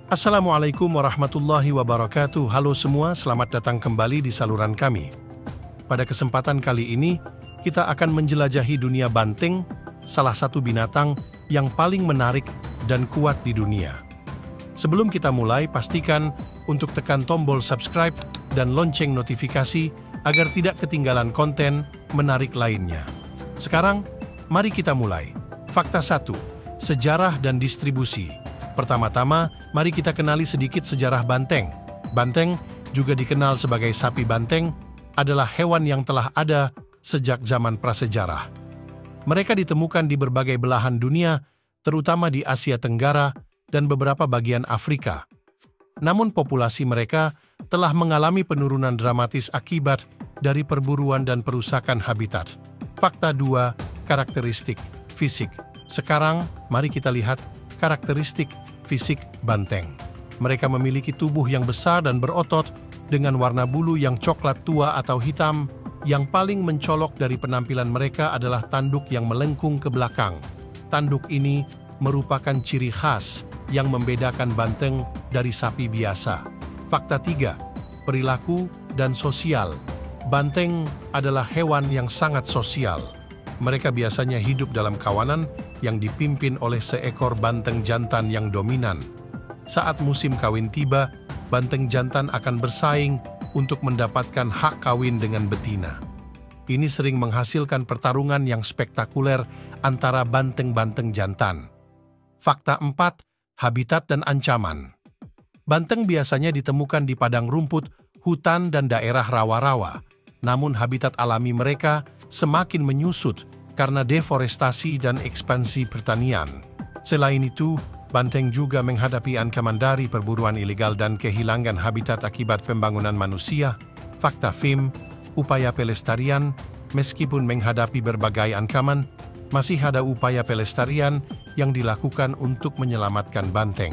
Assalamualaikum warahmatullahi wabarakatuh. Halo semua, selamat datang kembali di saluran kami. Pada kesempatan kali ini, kita akan menjelajahi dunia banteng, salah satu binatang yang paling menarik dan kuat di dunia. Sebelum kita mulai, pastikan untuk tekan tombol subscribe dan lonceng notifikasi agar tidak ketinggalan konten menarik lainnya. Sekarang, mari kita mulai. Fakta 1. Sejarah dan distribusi. Pertama-tama, mari kita kenali sedikit sejarah banteng. Banteng, juga dikenal sebagai sapi banteng, adalah hewan yang telah ada sejak zaman prasejarah. Mereka ditemukan di berbagai belahan dunia, terutama di Asia Tenggara dan beberapa bagian Afrika. Namun populasi mereka telah mengalami penurunan dramatis akibat dari perburuan dan perusakan habitat. Fakta 2. Karakteristik fisik. Sekarang, mari kita lihat karakteristik fisik banteng. Mereka memiliki tubuh yang besar dan berotot dengan warna bulu yang coklat tua atau hitam. Yang paling mencolok dari penampilan mereka adalah tanduk yang melengkung ke belakang. Tanduk ini merupakan ciri khas yang membedakan banteng dari sapi biasa. Fakta 3. Perilaku dan sosial. Banteng adalah hewan yang sangat sosial. Mereka biasanya hidup dalam kawanan yang dipimpin oleh seekor banteng jantan yang dominan. Saat musim kawin tiba, banteng jantan akan bersaing untuk mendapatkan hak kawin dengan betina. Ini sering menghasilkan pertarungan yang spektakuler antara banteng-banteng jantan. Fakta 4. Habitat dan ancaman. Banteng biasanya ditemukan di padang rumput, hutan, dan daerah rawa-rawa. Namun habitat alami mereka semakin menyusut karena deforestasi dan ekspansi pertanian. Selain itu, banteng juga menghadapi ancaman dari perburuan ilegal dan kehilangan habitat akibat pembangunan manusia. Fakta 5. Upaya pelestarian. Meskipun menghadapi berbagai ancaman, masih ada upaya pelestarian yang dilakukan untuk menyelamatkan banteng.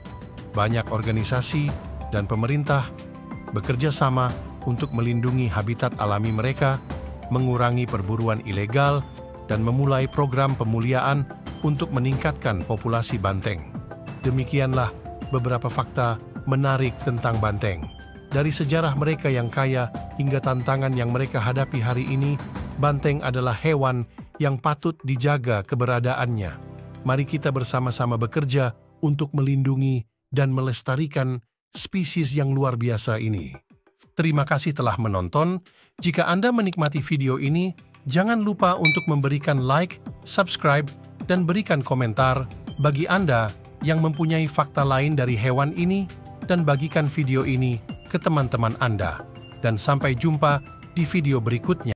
Banyak organisasi dan pemerintah bekerja sama untuk melindungi habitat alami mereka, mengurangi perburuan ilegal, dan memulai program pemuliaan untuk meningkatkan populasi banteng. Demikianlah beberapa fakta menarik tentang banteng. Dari sejarah mereka yang kaya hingga tantangan yang mereka hadapi hari ini, banteng adalah hewan yang patut dijaga keberadaannya. Mari kita bersama-sama bekerja untuk melindungi dan melestarikan spesies yang luar biasa ini. Terima kasih telah menonton. Jika Anda menikmati video ini, jangan lupa untuk memberikan like, subscribe, dan berikan komentar bagi Anda yang mempunyai fakta lain dari hewan ini dan bagikan video ini ke teman-teman Anda. Dan sampai jumpa di video berikutnya.